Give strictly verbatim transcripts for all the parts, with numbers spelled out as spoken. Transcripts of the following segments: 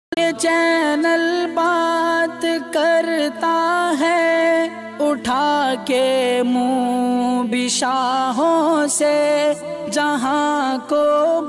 Channel बात करता है, उठा के मुँह बिशाहों से, जहाँ को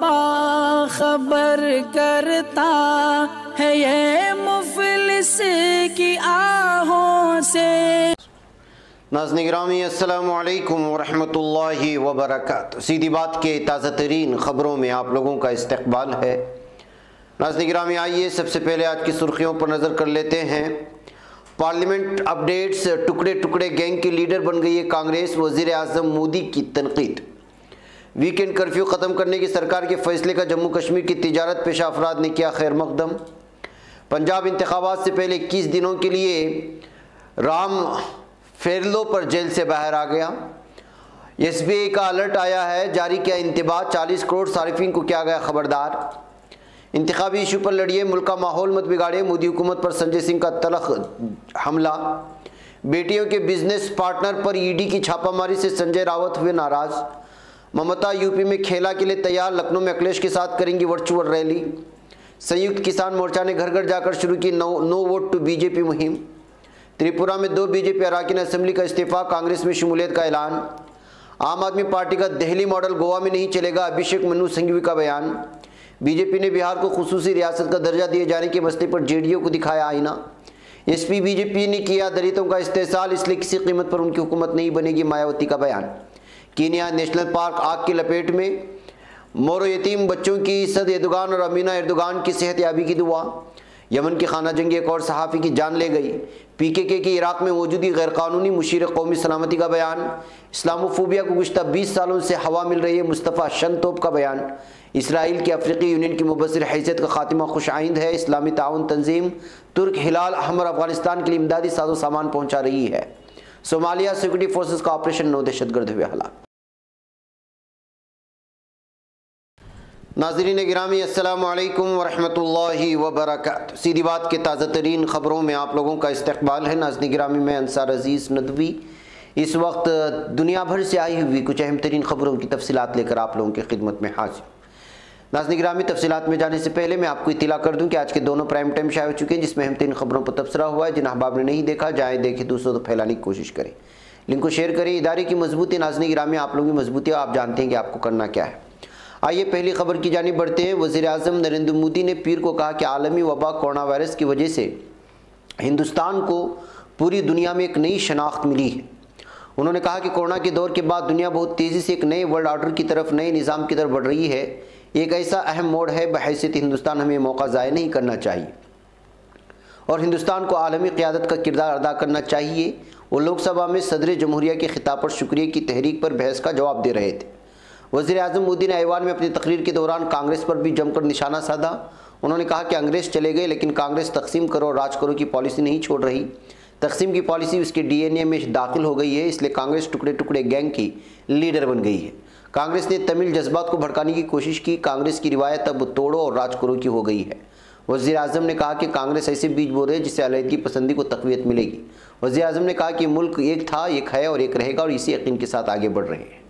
बाखबर करता है ये मुफलिस की आहों से। नाज़रीन गिरामी अस्सलामु अलैकुम वरहमतुल्लाहि वबरकातुहू। सीधी बात के ताज़ा तरीन ख़बरों में आप लोगों का इस्तक़बाल है। नाज़रीन गिरामी, आइए सबसे पहले आज की सुर्खियों पर नज़र कर लेते हैं। पार्लियामेंट अपडेट्स, टुकड़े टुकड़े गैंग की लीडर बन गई है कांग्रेस, वज़ीर आज़म मोदी की तनकीद। वीकेंड कर्फ्यू ख़त्म करने की सरकार के फैसले का जम्मू कश्मीर की तिजारत पेशा अफराद ने किया खैर मकदम। पंजाब इंतखाबात से पहले इक्कीस दिनों के लिए राम फेरलो पर जेल से बाहर आ गया। एस बी आई का अलर्ट आया है, जारी किया इंतबाह, चालीस करोड़ सारिफिन को किया गया खबरदार। इंतखाबी इशू पर लड़िए, मुल्क का माहौल मत बिगाड़िए, मोदी हुकूमत पर संजय सिंह का तलख हमला। बेटियों के बिजनेस पार्टनर पर ईडी की छापामारी से संजय रावत हुए नाराज। ममता यूपी में खेला के लिए तैयार, लखनऊ में अखिलेश के साथ करेंगी वर्चुअल रैली। संयुक्त किसान मोर्चा ने घर घर जाकर शुरू की no no vote to BJP मुहिम। त्रिपुरा में दो बीजेपी अरकान असेंबली का इस्तीफा, कांग्रेस में शमूलियत का ऐलान। आम आदमी पार्टी का दिल्ली मॉडल गोवा में नहीं चलेगा, अभिषेक मनु सिंघवी का बयान। बीजेपी ने बिहार को खुसूसी रियासत का दर्जा दिए जाने के मसले पर जेडीयू को दिखाया आईना। एसपी बीजेपी ने किया दलितों का इस्तेसाल, इसलिए किसी कीमत पर उनकी हुकूमत नहीं बनेगी, मायावती का बयान। कीनिया नेशनल पार्क आग की लपेट में, मोरो यतीम बच्चों की सद एर्दोगान और अमीना एर्दोगान की सेहत याबी की दुआ। यमन की खाना जंगी एक और सहाफ़ी की जान ले गई। पीकेके की इराक में मौजूदी गैरकानूनी मुशीर कौमी सलामती का बयान। इस्लामोफोबिया को गुज़श्ता बीस सालों से हवा मिल रही है, मुस्तफ़ा शनतोप का बयान। इसराइल की अफ्रीकी यूनियन की मुबस्सिर हैसियत का खात्मा खुश आइंद है। इस्लामी ताउन तंजीम तुर्क हिलाल अहमर अफगानिस्तान के लिए इमदादी साजो सामान पहुँचा रही है। सोमालिया सिक्योरिटी फोर्सेस का ऑपरेशन, नौ दहशतगर्द हुए हलाक। नाज़रीन गिरामी अस्सलामु अलैकुम वरहमतुल्लाहि वबरकातुहू। सीधी बात के ताज़ा तरीन ख़बरों में आप लोगों का इस्तक़बाल है। नाज़रीन गिरामी, मैं अंसार अज़ीज़ नदवी इस वक्त दुनिया भर से आई हुई कुछ अहम तरीन ख़बरों की तफसीलात लेकर आप लोगों की खिदमत में हाजिर। नाज़रीन गिरामी, तफसीलात में जाने से पहले मैं आपको इत्तला कर दूं कि आज के दोनों प्राइम टाइम शाये हो चुके हैं, जिसमें अहम तरीन ख़बरों पर तबसरा हुआ है। जिन अहबाब ने नहीं देखा, जाएँ देखें, दूसरों को फैलाने की कोशिश करें, लिंक को शेयर करें। इदारे की मजबूती, नाज़रीन गिरामी, आप लोगों की मजबूती, आप जानते हैं कि आपको करना क्या है। आइए पहली खबर की जानिब बढ़ते हैं। वज़ीर आज़म नरेंद्र मोदी ने पीर को कहा कि आलमी वबा कोरोना वायरस की वजह से हिंदुस्तान को पूरी दुनिया में एक नई शनाख्त मिली है। उन्होंने कहा कि कोरोना के दौर के बाद दुनिया बहुत तेज़ी से एक नए वर्ल्ड ऑर्डर की तरफ, नए निज़ाम की तरफ बढ़ रही है। एक ऐसा अहम मोड़ है, बहैसियत हिंदुस्तान हमें मौका ज़ाया नहीं करना चाहिए और हिंदुस्तान को आलमी क़यादत का किरदार अदा करना चाहिए। वो लोकसभा में सदर जमहूरिया के खिताब पर शुक्रिया की तहरीक पर बहस का जवाब दे रहे थे। वज़ीर आज़म मोदी ने ऐवान में अपनी तकरीर के दौरान कांग्रेस पर भी जमकर निशाना साधा। उन्होंने कहा कि अंग्रेज़ चले गए, लेकिन कांग्रेस तकसीम करो और राज करो की पॉलिसी नहीं छोड़ रही। तकसीम की पॉलिसी उसके डीएनए में दाखिल हो गई है, इसलिए कांग्रेस टुकड़े टुकड़े गैंग की लीडर बन गई है। कांग्रेस ने तमिल जज्बात को भड़काने की कोशिश की। कांग्रेस की रिवायत अब तोड़ो और राज करो की हो गई है। वज़ीर आज़म ने कहा कि कांग्रेस ऐसे बीज बो रहे जिससे अलहदगी पसंदी को तक़वियत मिलेगी। वज़ीर आज़म ने कहा कि मुल्क एक था, एक है और एक रहेगा और इसी यकीन के साथ आगे बढ़ रहे हैं।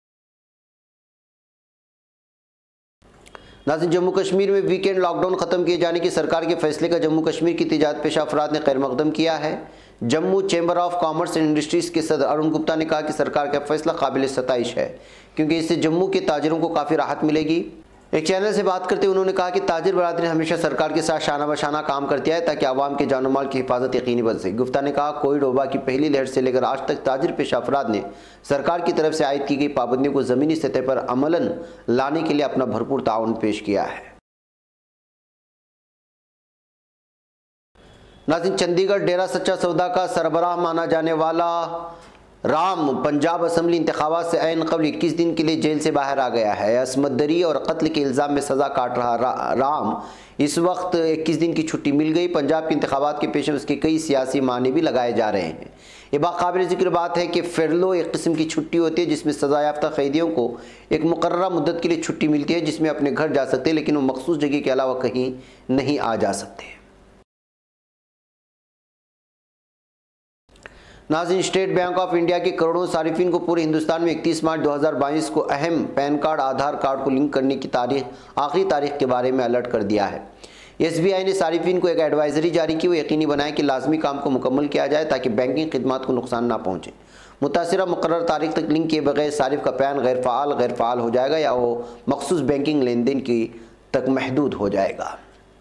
नाज़रीन, जम्मू कश्मीर में वीकेंड लॉकडाउन ख़त्म किए जाने की सरकार के फैसले का जम्मू कश्मीर की तिजारत पेशा अफराद ने खैर मकदम किया है। Jammu chamber of commerce and industries के सदर अरुण गुप्ता ने कहा कि सरकार का फैसला काबिल सताइश है, क्योंकि इससे जम्मू के ताजिरों को काफ़ी राहत मिलेगी। एक चैनल से बात करते हुए उन्होंने कहा कि ताजिर बरादरी हमेशा सरकार के साथ शाना बशाना काम करती है ताकि आवाम के जान माल की हिफाजत यकीनी बन सके। गुप्ता ने कहा, कोविड वबा की पहली लहर से लेकर आज तक ताजिर पेशा अफराद ने सरकार की तरफ से आयद की गई पाबंदियों को ज़मीनी सतह पर अमलन लाने के लिए अपना भरपूर ताउन पेश किया है। नाज़रीन, चंडीगढ़ डेरा सच्चा सौदा का सरबराह माना जाने वाला राम पंजाब असम्बली इंतखाबात से ऐन कबल इक्कीस दिन के लिए जेल से बाहर आ गया है। असमत दरी और कत्ल के इल्ज़ाम में सज़ा काट रहा रा, राम इस वक्त इक्कीस दिन की छुट्टी मिल गई। पंजाब के इंतखाबात के पेश उसके कई सियासी माने भी लगाए जा रहे हैं। ये बाकाबिल ज़िक्र बात है कि फेरलो एक किस्म की छुट्टी होती है जिसमें सज़ा याफ्ता कैदियों को एक मुकर्ररा मुद्दत के लिए छुट्टी मिलती है, जिसमें अपने घर जा सकते हैं, लेकिन वो मखसूस जगह के अलावा कहीं नहीं आ जा सकते। नाज़रीन, स्टेट बैंक ऑफ इंडिया के करोड़ों सारिफिन को पूरे हिंदुस्तान में इकतीस मार्च दो हज़ार बाईस को अहम पैन कार्ड आधार कार्ड को लिंक करने की तारीख आखिरी तारीख के बारे में अलर्ट कर दिया है। एस बी आई ने सारिफिन को एक एडवाइजरी जारी की, वो यकीनी बनाए कि लाजमी काम को मुकम्मल किया जाए ताकि बैंकिंग खिदमात को नुकसान ना पहुँचे। मुतासिरा मुकर्रर तारीख तक लिंक किए बगैर सारिफ का पैन गैर फ़ाल गैर फ़ाल हो जाएगा या वो मखसूस बैंकिंग लेन देन की तक महदूद हो जाएगा।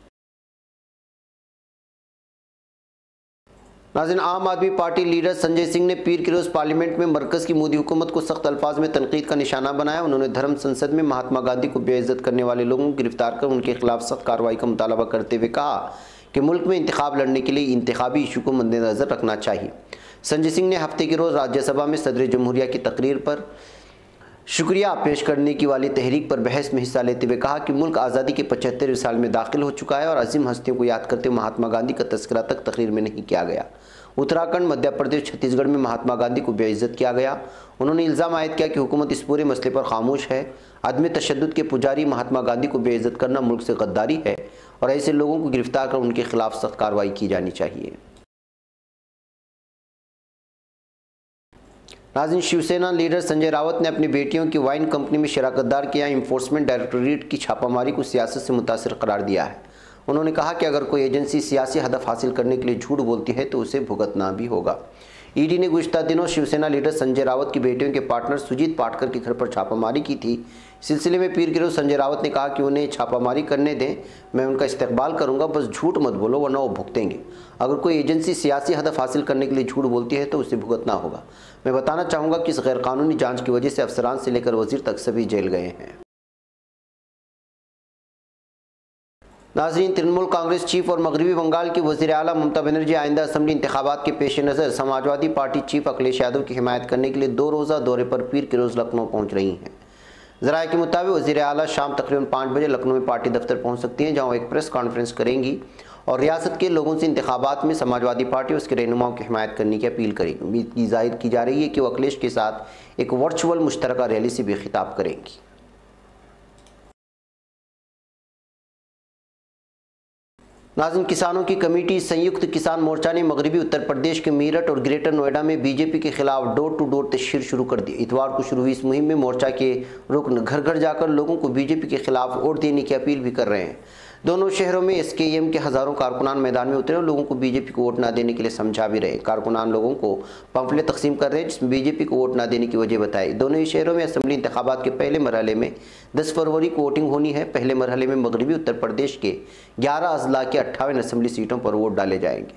नाज़रीन, आम आदमी पार्टी लीडर संजय सिंह ने पीर के रोज़ पार्लियामेंट में मरकज़ की मोदी हुकूमत को सख्त अल्फाज में तनकीद का निशाना बनाया। उन्होंने धर्म संसद में महात्मा गांधी को बेइज्जत करने वाले लोगों को गिरफ्तार कर उनके खिलाफ सख्त कार्रवाई का मुतालबा करते हुए कहा कि मुल्क में इंतखाब लड़ने के लिए इंतखाबी इशू को मद्देनज़र रखना चाहिए। संजय सिंह ने हफ्ते के रोज़ राज्यसभा में सदर जमहूरिया की तकरीर पर शुक्रिया पेश करने की वाली तहरीक पर बहस में हिस्सा लेते हुए कहा कि मुल्क आज़ादी के पचहत्तरवें साल में दाखिल हो चुका है और अजीम हस्तियों को याद करते हुए महात्मा गांधी का तस्करा तक तकरीर में नहीं किया गया। उत्तराखंड, मध्य प्रदेश, छत्तीसगढ़ में महात्मा गांधी को बेइज्जत किया गया। उन्होंने इल्ज़ाम आयद किया कि हुकूमत इस पूरे मसले पर खामोश है। अदम तशद्दुद के पुजारी महात्मा गांधी को बेइज्जत करना मुल्क से गद्दारी है और ऐसे लोगों को गिरफ्तार कर उनके खिलाफ सख्त कार्रवाई की जानी चाहिए। नाज़रीन, शिवसेना लीडर संजय रावत ने अपनी बेटियों की वाइन कंपनी में शराकतदार किया इन्फोर्समेंट डायरेक्टोरेट की छापामारी को सियासत से मुतासिर करार दिया है। उन्होंने कहा कि अगर कोई एजेंसी सियासी हदफ हासिल करने के लिए झूठ बोलती है तो उसे भुगतना भी होगा। ईडी ने गुज़िश्ता दिनों शिवसेना लीडर संजय रावत की बेटियों के पार्टनर सुजीत पाटकर के घर पर छापामारी की थी। इस सिलसिले में पीर के रोज़ संजय रावत ने कहा कि उन्हें छापामारी करने दें, मैं उनका इस्तकबाल करूंगा, बस झूठ मत बोलो वरना वो भुगतेंगे। अगर कोई एजेंसी सियासी हदफ हासिल करने के लिए झूठ बोलती है तो उसे भुगतना होगा। मैं बताना चाहूँगा कि इस गैरकानूनी जाँच की वजह से अफसरान से लेकर वजीर तक सभी जेल गए हैं। नाज़रीन, तृणमूल कांग्रेस चीफ और मगरबी बंगाल की वज़ीर आला ममता बनर्जी आइंदा असम्बली इंतखाबात के पेश नज़र समाजवादी पार्टी चीफ अखिलेश यादव की हिमायत करने के लिए दो रोज़ा दौरे पर पीर के रोज़ लखनऊ पहुँच रही हैं। ज़राए के मुताबिक वज़ीर आला शाम तकरीबन पाँच बजे लखनऊ में पार्टी दफ्तर पहुँच सकती हैं, जहाँ वो एक प्रेस कॉन्फ्रेंस करेंगी और रियासत के लोगों से इंतखाबात में समाजवादी पार्टी और उसके रहनुमाओं की हिमायत करने की अपील करेंगी। उम्मीद की जाहिर की जा रही है कि वो अखिलेश के साथ एक वर्चुअल मुश्तरका रैली से भी खिताब करेंगी। नाज़रीन, किसानों की कमेटी संयुक्त किसान मोर्चा ने मगरबी उत्तर प्रदेश के मेरठ और ग्रेटर नोएडा में बीजेपी के खिलाफ डोर टू डोर तशहीर शुरू कर दी। इतवार को शुरू हुई इस मुहिम में मोर्चा के रुकन घर घर जाकर लोगों को बीजेपी के खिलाफ वोट देने की अपील भी कर रहे हैं। दोनों शहरों में एस के एम के हज़ारों कारकुनान मैदान में उतरे और लोगों को बीजेपी को वोट ना देने के लिए समझा भी रहे। कारकुनान लोगों को पंफलेट तकसीम कर रहे हैं जिसमें बीजेपी को वोट ना देने की वजह बताई। दोनों ही शहरों में असम्बली इंतखाबात के पहले मरहले में दस फरवरी को वोटिंग होनी है। पहले मरहले में मगरबी उत्तर प्रदेश के ग्यारह अजला के अट्ठावन असम्बली सीटों पर वोट डाले जाएंगे।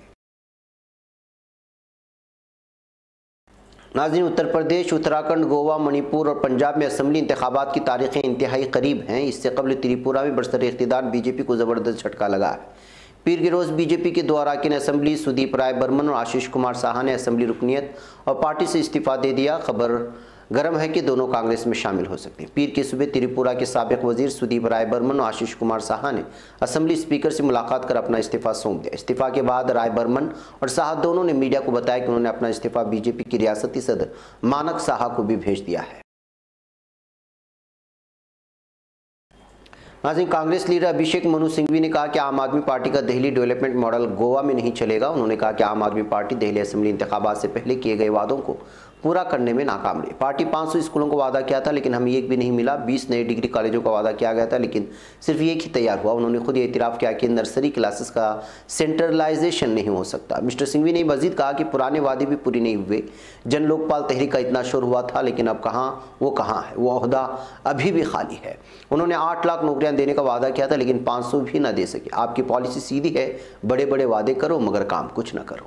नाज़रीन, उत्तर प्रदेश, उत्तराखंड, गोवा, मणिपुर और पंजाब में असम्बली इंतखाबात की तारीखें इंतहाई करीब हैं। इससे कबल त्रिपुरा में बरसर इख्तिदार बीजेपी को ज़बरदस्त झटका लगा है। पीर के रोज़ बीजेपी के दो अरकान असम्बली सुदीप राय बर्मन और आशीष कुमार साहा ने असम्बली रुकनीत और पार्टी से इस्तीफ़ा दे दिया। खबर गर्म है कि दोनों कांग्रेस में शामिल हो सकते हैं। पीर के सूबे त्रिपुरा के साबिक वजीर सुदीप राय बर्मन और आशीष कुमार साहा ने असम्बली स्पीकर से मुलाकात कर अपना इस्तीफ़ा सौंप दिया। इस्तीफ़ा के बाद राय बर्मन और साहा दोनों ने मीडिया को बताया कि उन्होंने अपना इस्तीफ़ा बीजेपी की रियासती सदर मानक साहा को भी भेज दिया है। नाज़रीन, कांग्रेस लीडर अभिषेक मनु सिंघवी ने कहा कि आम आदमी पार्टी का दिल्ली डेवलपमेंट मॉडल गोवा में नहीं चलेगा। उन्होंने कहा कि आम आदमी पार्टी दिल्ली असम्बली इंतखाबात से पहले किए गए वादों को पूरा करने में नाकाम रही। पार्टी पाँच सौ स्कूलों को वादा किया था लेकिन हमें एक भी नहीं मिला। बीस नए डिग्री कॉलेजों का वादा किया गया था लेकिन सिर्फ एक ही तैयार हुआ। उन्होंने खुद ये इतराफ़ किया कि नर्सरी क्लासेस का सेंट्रलाइजेशन नहीं हो सकता। मिस्टर सिंघवी ने मजीद कहा कि पुराने वादे भी पूरे नहीं हुए। जन लोकपाल तहरीक का इतना शोर हुआ था लेकिन अब कहाँ वो कहाँ है, वो ओहदा अभी भी खाली है। उन्होंने आठ लाख नौकरियाँ देने का वादा किया था लेकिन पाँच सौ भी ना दे सके। आपकी पॉलिसी सीधी है, बड़े बड़े वादे करो मगर काम कुछ ना करो।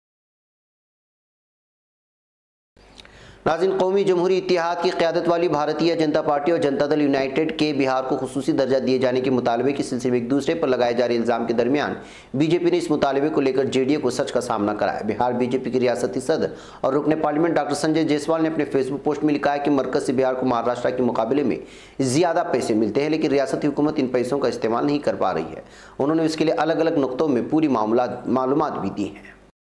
नाज़रीन, कौमी जमहूरी इत्तेहाद की क़यादत वाली भारतीय जनता पार्टी और जनता दल यूनाइटेड के बिहार को खुसूसी दर्जा दिए जाने के मुतालबे के सिलसिले में एक दूसरे पर लगाए जा रहे इल्ज़ाम के दरमियान बीजेपी ने इस मुतालबे को लेकर जेडीए को सच का सामना कराया। बिहार बीजेपी के रियासती सदर और रुकने पार्लियामेंट डॉक्टर संजय जायसवाल ने अपने फेसबुक पोस्ट में लिखा है कि मरकज़ से बिहार को महाराष्ट्र के मुकाबले में ज़्यादा पैसे मिलते हैं लेकिन रियासती हुकूमत इन पैसों का इस्तेमाल नहीं कर पा रही है। उन्होंने इसके लिए अलग अलग नुक्तों में पूरी मालूमात भी दी हैं।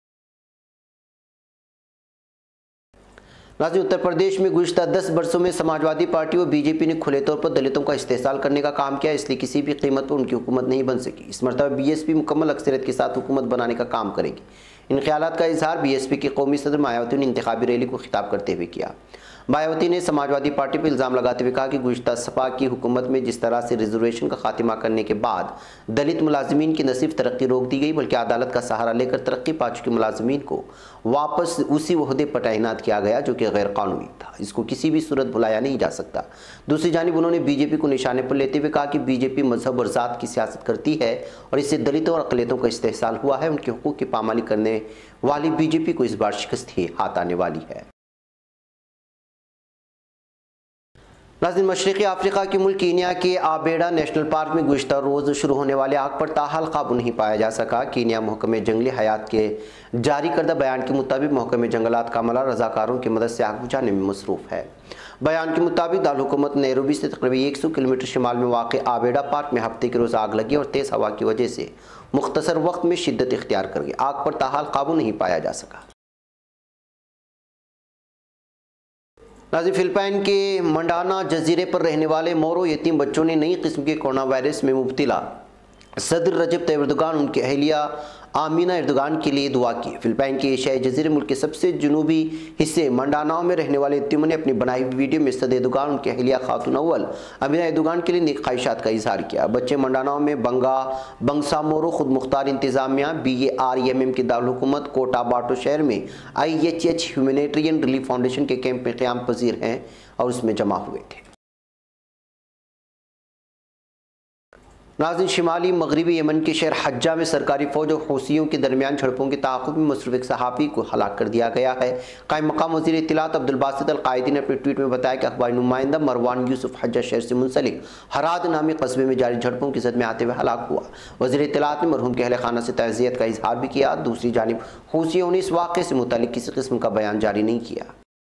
नाज़रीन, उत्तर प्रदेश में गुज़िश्ता दस वर्षों में समाजवादी पार्टी और बीजेपी ने खुले तौर पर दलितों का इस्तेहसाल करने का काम किया, इसलिए किसी भी कीमत पर उनकी हुकूमत नहीं बन सकी। इस मरतबा बीएसपी मुकम्मल अक्सरियत के साथ हुकूमत बनाने का काम करेगी। इन ख्यालात का इजहार बीएसपी के कौमी सदर मायावती ने इंतखाबी रैली को खिताब करते हुए किया। मायावती ने समाजवादी पार्टी पर इल्ज़ाम लगाते हुए कहा कि गुज़िश्ता सपा की हुकूमत में जिस तरह से रिजर्वेशन का खात्मा करने के बाद दलित मुलाजमीन की न सिर्फ तरक्की रोक दी गई बल्कि अदालत का सहारा लेकर तरक्की पा चुके मुलाजमीन को वापस उसी ओहदे पर तैनात किया गया जो कि गैर कानूनी था। इसको किसी भी सूरत भुलाया नहीं जा सकता। दूसरी जानिब उन्होंने बीजेपी को निशाने पर लेते हुए कहा कि बीजेपी मजहब और ज़ात की सियासत करती है और इससे दलितों और अक़लियतों का इस्तेहसाल हुआ है। उनके हुकूक की पामाली करने वाली बीजेपी को इस बार शिकस्त ही हाथ आने वाली है। नाज़रीन, मशरक़ी अफ्रीका के मुल्क कीनिया के आबेडा नेशनल पार्क में गुज़िश्ता रोज़ शुरू होने वाले आग पर ताहाल काबू नहीं पाया जा सका। कीनिया महकमे जंगली हयात के जारी करदा बयान के मुताबिक महकमे जंगलात का अमला रज़ाकारों की मदद से आग बुझाने में मसरूफ़ है। बयान के मुताबिक दारुल-हुकूमत नैरोबी से तकरीबन सौ किलोमीटर शिमाल में वाक़ आबेडा पार्क में हफ्ते के रोज़ आग लगी और तेज़ हवा की वजह से मुख्तसर वक्त में शिद्दत इख्तियार कर गई। आग पर ताहाल काबू नहीं पाया जा सका। नाज़रीन, फिलिपाइन के मंडाना जजीरे पर रहने वाले मोरो यतीम बच्चों ने नई किस्म के कोरोना वायरस में मुब्तला सदर रजब तैयब एर्दोगान उनकी अहलिया आमीना एर्दोगान के लिए दुआ की। फिलिपाइन के एशियाई जजीरे मुल्क के सबसे जुनूबी हिस्से मंडानाओ में रहने वाले यतीमों ने अपनी बनाई हुई वीडियो में सदर एर्दोगान उनकी अहलिया खातून अव्वल आमीना एर्दोगान के लिए नेक ख्वाहिशात का इजहार किया। बच्चे मंडानाओ में बंगा बंगसा मोरो खुद मुख्तार इंतजामिया B A R M M की दारुल-हुकूमत कोटा बाटो शहर में I H H humanitarian relief foundation के कैंप में क़याम पजीर हैं और उसमें जमा हुए थे। नाज़रीन, शिमाली मगरबी यमन के शहर हज्जा में सरकारी फौज और हूसियों के दरमियान झड़पों के ताक़ुब में मसरूफ़ एक सहाफ़ी को हलाक कर दिया गया है। कायम मकाम वज़ीर इत्तलात अब्दुल बासित अल क़ायदी ने अपने ट्वीट में बताया कि अखबारी नुमाइंदा मरवान यूसुफ हज्जा शहर से मुंसलिक हराद नामी कस्बे में जारी झड़पों की ज़द में आते हुए हलाक हुआ। वज़ीर इत्तलात ने मरहूम के अहले खाना से ताज़ियत का इजहार भी किया। दूसरी जानिब हूसियों ने इस वाक़े से मुताल्लिक़ किसी किस्म का बयान जारी नहीं किया।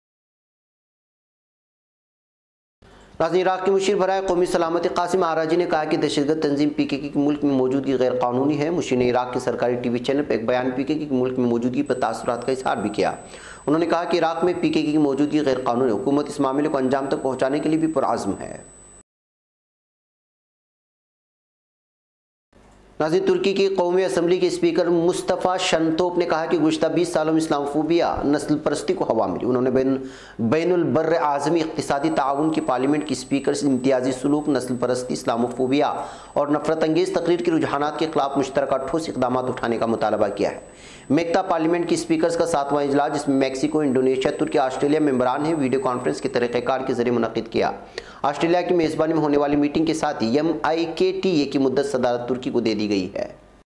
नाज़रीन, इराक़ के मुशीर बराए कौमी सलामती कासिम आराजी ने कहा कि दहशतगर्द तंजीम पी के के की मुल्क में मौजूदगी गैर कानूनी है। मुशीर ने इराक़ के सरकारी टी वी चैनल पर एक बयान पी के के की मुल्क में मौजूदगी पर तासुरात का इजहार भी किया। उन्होंने कहा कि इराक़ में पी के के की मौजूदगी गैर कानूनी है। हुकूमत इस मामले को अंजाम तक पहुँचाने के लिए भी पुरअज़्म है। नाज़रीन, तुर्की की कौमी असम्बली के स्पीकर मुस्तफ़ा शनतोप ने कहा कि गुज़िश्ता बीस सालों में इस्लामोफोबिया नस्ल परस्ती को हवा मिली। उन्होंने बैन बैनुल बर्र आज़मी इक़्तिसादी ताउन की पार्लियामेंट की स्पीकर से इम्तियाजी सलूक, नस्ल परस्ती, इस्लामोफोबिया और नफरत अंगेज़ तकरीर के रुझानात के खिलाफ मुश्तरका ठोस इक़दाम उठाने का मुतालबा किया है। मेक्ता पार्लियामेंट की स्पीकर्स का सातवां इजलास, जिसमें मैक्सिको, इंडोनेशिया, तुर्की, ऑस्ट्रेलिया मेंबरान हैं, वीडियो कॉन्फ्रेंस के तरीक़ेकार के जरिए मुनक़िद किया। ऑस्ट्रेलिया की मेज़बानी में होने वाली मीटिंग के साथ ही एम आई के टी ए की मुद्दत सदारत तुर्की को दे दी गई है।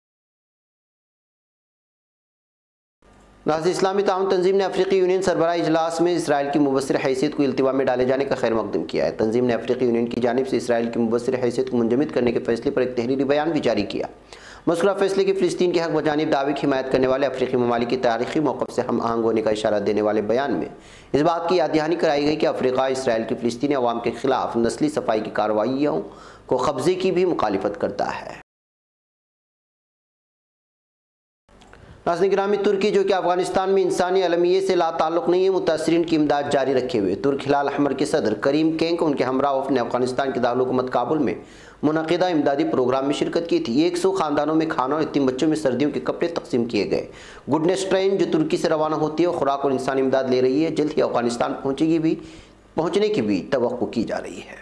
नाज़रीन, इस्लामी ताउन तंजीम ने अफ्रीकी यूनियन सरबराह इजलास में इसराइल की मुबस्सिर हैसियत को इल्तिवा में डाले जाने का खैर मकदम किया है। तंजीम ने अफ्रीकी यूनियन की जानिब से इसराइल की मुबस्सिर हैसियत को मुंजमद करने के फैसले पर एक तहरीरी बयान भी जारी किया। मज़कूरा फैसले की फ़िलिस्तीन के हक़ बजानिब दावे की हिमायत करने वाले अफ्रीकी ममालिक की तारीख़ी मौक़िफ़ से हम आहंग होने का इशारा देने वाले बयान में इस बात की याद दहानी कराई गई कि अफ्रीका इसराइल की फ़िलिस्तीनी अवाम के ख़िलाफ़ नस्ली सफाई की कार्रवाइयों को कब्ज़े की भी मुखालिफत करता है। नाज़रीन गिरामी, तुर्की जो कि अफगानिस्तान में इंसानी अलमिये से ला ताल्लुक़ नहीं है, मुतासरीन की इमदाद जारी रखे हुए तुर्क हिलाल अहमर के सदर करीम केंक उनके हमरा ने अफगानिस्तान के दारुल-हुकूमत काबुल में मुनक़िदा इमदादी प्रोग्राम में शिरकत की थी। एक सौ ख़ानदानों में खाना और यतीम बच्चों में सर्दियों के कपड़े तकसीम किए गए। गुडनेस ट्रेन जो तुर्की से रवाना होती है और खुराक और इंसानी इमदाद ले रही है, जल्द ही अफगानिस्तान पहुँचेगी भी पहुँचने की भी तवक्को की जा रही है।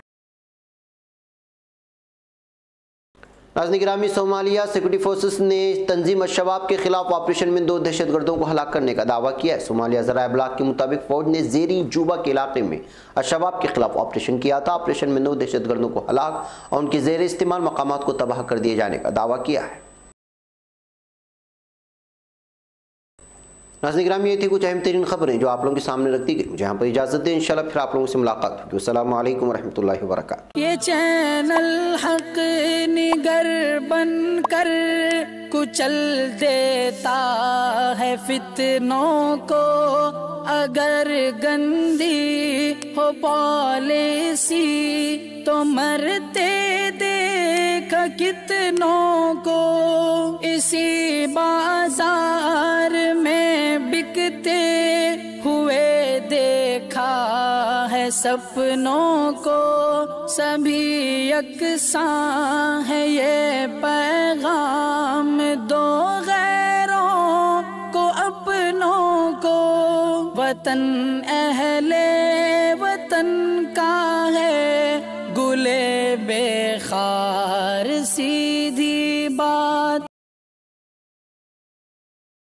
नाज़रीन गिरामी, सोमालिया सिक्योरिटी फोर्सेस ने तंजीम अल-शबाब के खिलाफ ऑपरेशन में दो दहशतगर्दों को हलाक करने का दावा किया है। सोमालिया ज़राए इब्लाग के मुताबिक फौज ने ज़ेरी जूबा के इलाके में अल-शबाब के खिलाफ ऑपरेशन किया था। ऑपरेशन में नौ दहशतगर्दों को हलाक और उनके ज़ेर इस्तेमाल मकामात को तबाह कर दिए जाने का दावा किया है। नाज़रीन गिरामी, ये थी कुछ अहम तरीन खबरें जो आप लोगों के सामने रख दी गई। मुझे यहाँ पर इजाज़त दें, इंशाल्लाह फिर आप लोगों से मुलाकात होगी। अस्सलामु अलैकुम रहमतुल्लाहि व बरकातुहू। ये चैनल हक निगर बन कर कुचल देता है फितनों को, अगर गंदी हो पॉलिसी तो मरते देख कितनों को। इसी बाजार में बिकते हुए देखा है सपनों को, सभी यकसां है ये पैगाम दो गैरों को अपनों को। वतन